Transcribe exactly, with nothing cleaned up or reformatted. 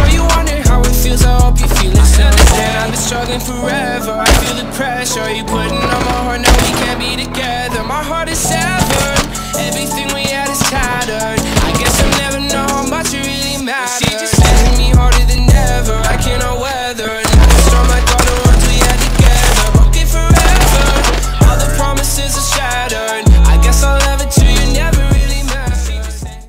know you wonder how it feels, I hope you feel it. I understand I've been struggling forever. I feel the pressure you putting on my heart, no we can't be together. My heart is sad.